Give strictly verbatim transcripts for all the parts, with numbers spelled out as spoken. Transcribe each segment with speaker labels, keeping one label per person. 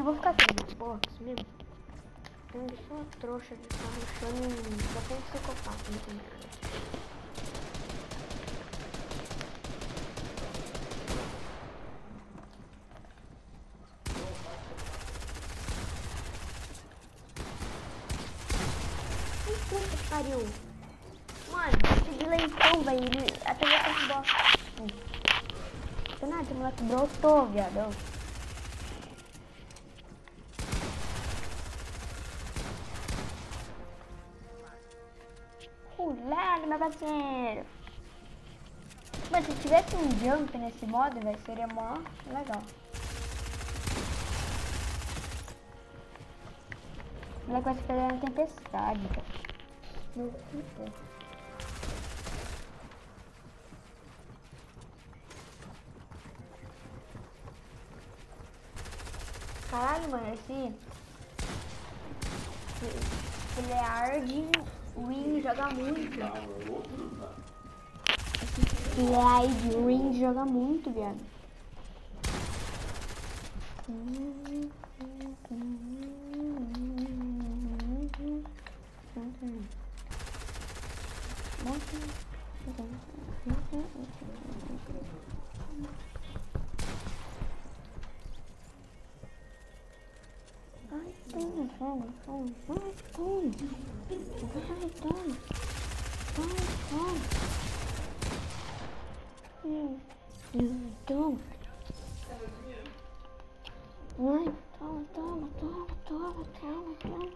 Speaker 1: vou ficar aqui no box mesmo. Eu sou uma trouxa de ficar rushando e só tem psicopata, não tem nada. Puta que pariu. Mano, esse de leitão, velho, ele até já tem bosta. Não nada, esse moleque brotou, viadão. Lag, meu parceiro. Mas se tivesse um jump nesse modo, velho, seria mó legal. O moleque vai se perder na tempestade, cara. Meu Deus. Caralho, mano, esse... Ele é hard, o Win joga muito. Esse Slide, o Win joga muito, viado. Ai, toma, toma, toma, vai, toma, vai, toma, vai, toma, hum, toma, vai, toma, toma, toma, toma, toma, toma.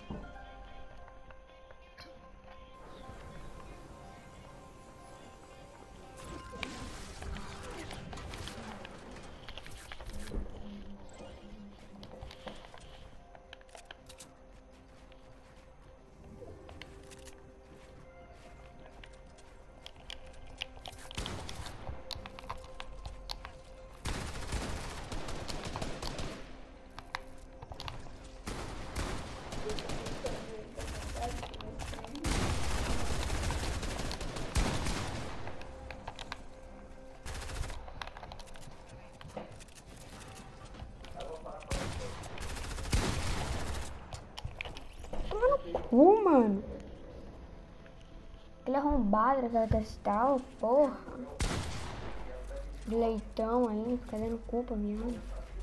Speaker 1: Uh, mano. Ele é arrombado, aquela testal, porra. De leitão aí, fica dando culpa minha.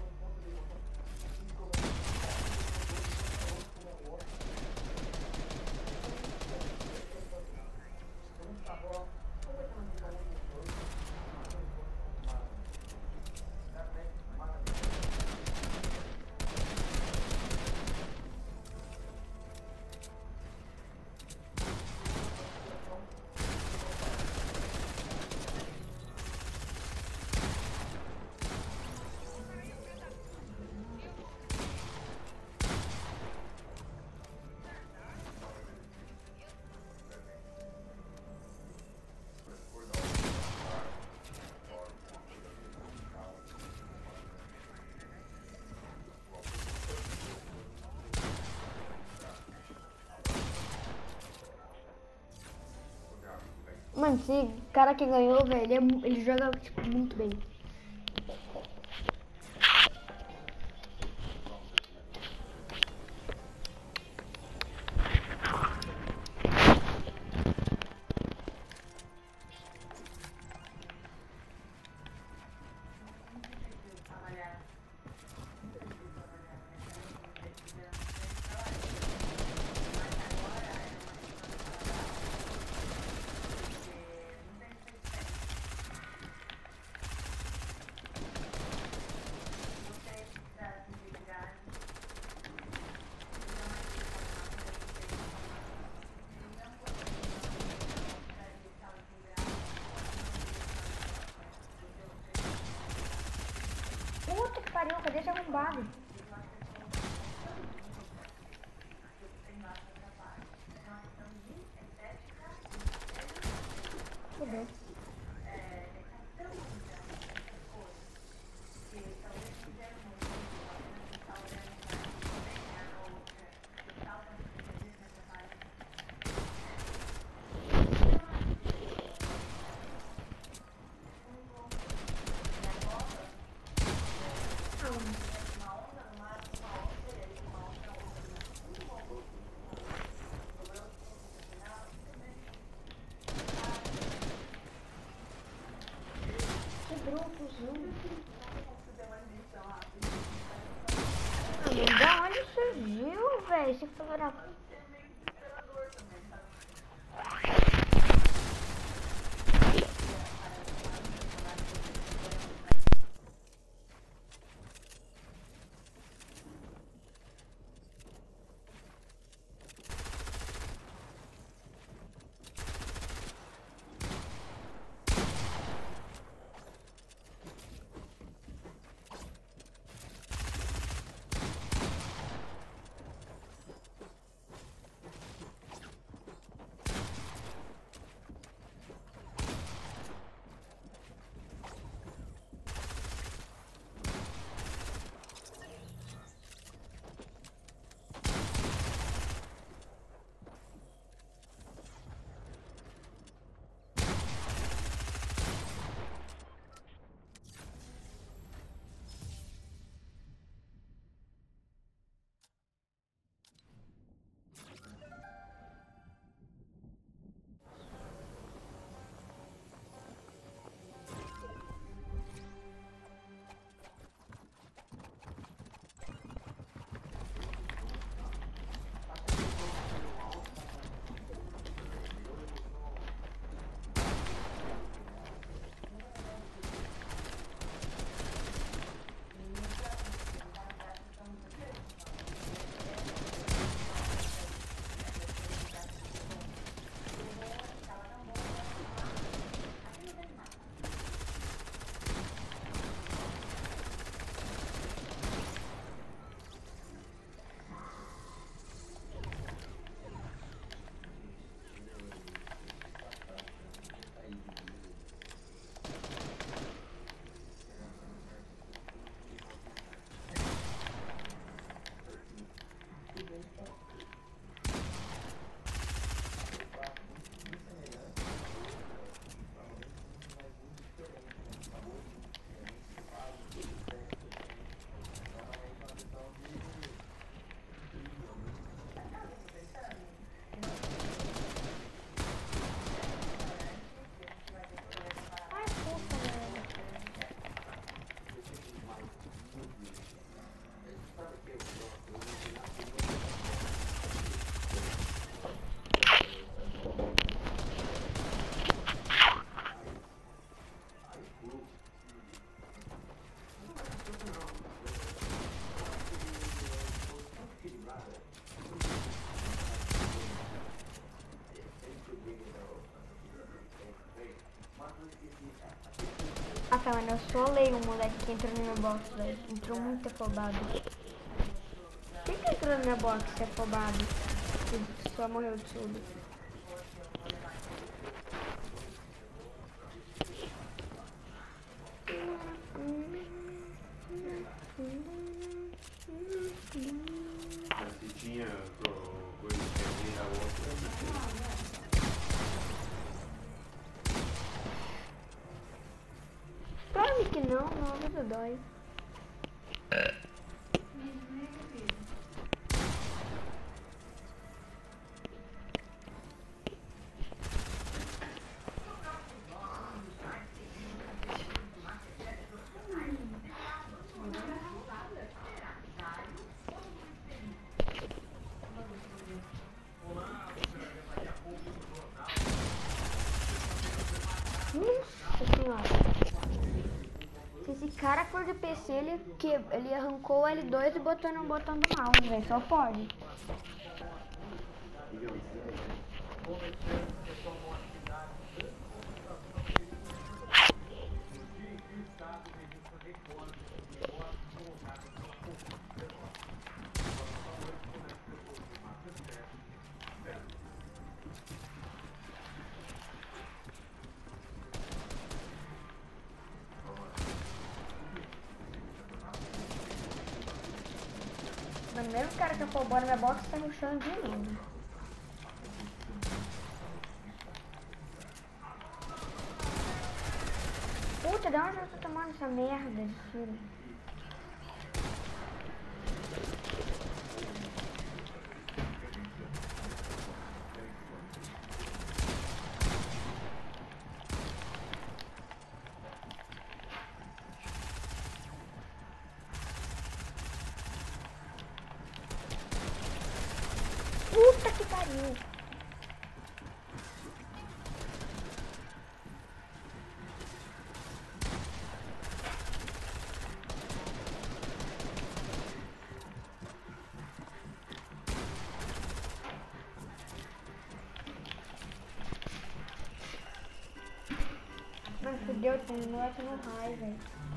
Speaker 1: Mano, esse cara que ganhou, velho, ele, é, ele joga tipo, muito bem. Puta que pariu, cadê esse arrombado? Fudeu. fuzil. Ah, mas da onde surgiu, velho? Esse filho da puta. Ah, tá, mano, eu solei um moleque que entrou no meu box, velho. Entrou muito afobado. Quem que entrou no meu box afobado? Que só morreu de tudo.
Speaker 2: Se tinha coisa que ali na outra.
Speaker 1: Claro que não, não, vida dói. Nossa senhora. Se esse cara for de P C, ele, que, ele arrancou o L dois e botou no botão do mouse, velho. Só pode. O primeiro cara que for embora na box tá rushando de novo. Puta, de onde eu tô tomando essa merda de tiro? morrer. Mano, fudeu, tem um moleque no raio, velho.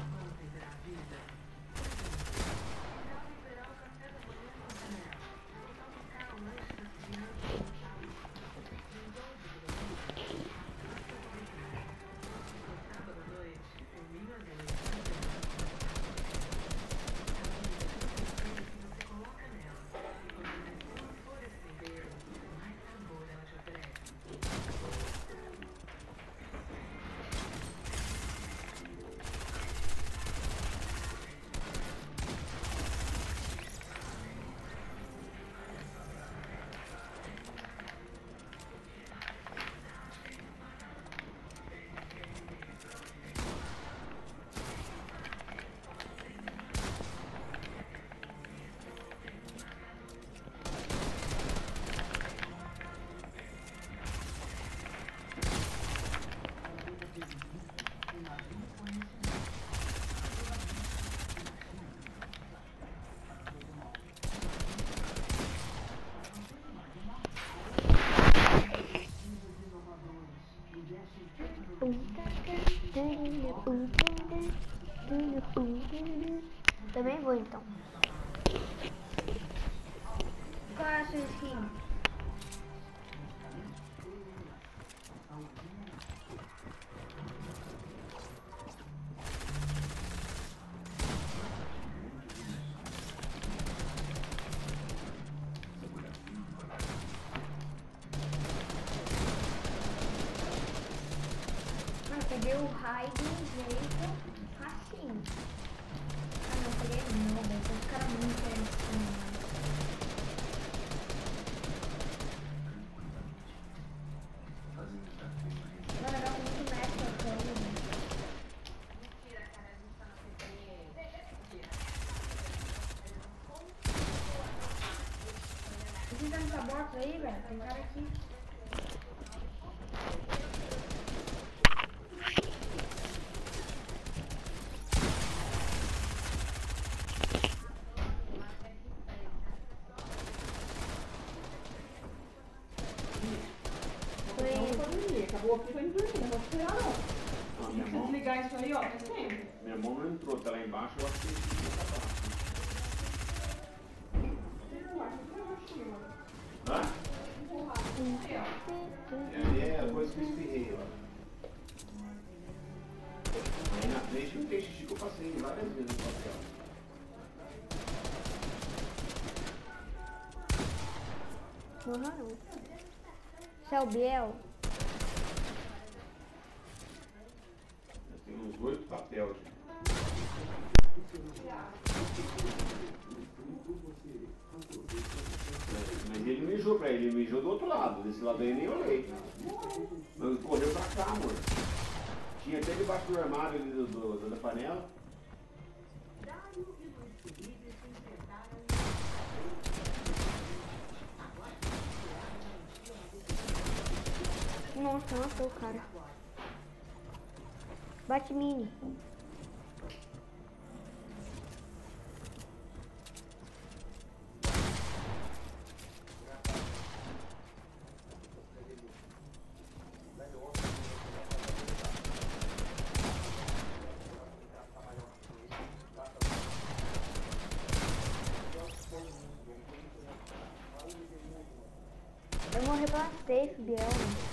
Speaker 1: Também vou então. Qual é a sua skin? Peguei o raio de um jeito facinho. Ah não, peguei não, velho. Esse cara muito assim, mano, era muito meta aquele. Mentira, cara, a gente tá na C P M. Você tá nessa bota aí, velho? Tem cara aqui.
Speaker 3: Acabou aqui, vai dormir, não vou esperar não.
Speaker 2: Minha
Speaker 3: Se
Speaker 2: mão,
Speaker 3: desligar isso aí, ó, faz tempo.
Speaker 2: minha mão não entrou, tá lá embaixo, eu acho que tá baixo. Hã? Ali é a coisa que eu espirrei, ó. Aí na frente não tem xixi que eu passei várias vezes no papel.
Speaker 1: Morra não. Seu Biel.
Speaker 2: Tem uns oito papéis. Mas ele mijou pra ele, ele mijou do outro lado. Desse lado aí nem olhei. Mas ele correu pra cá, amor. Tinha até debaixo do armário ali do, do, da panela.
Speaker 1: Nossa, matou o cara. Bate mini. Eu morri pela safe, Biel.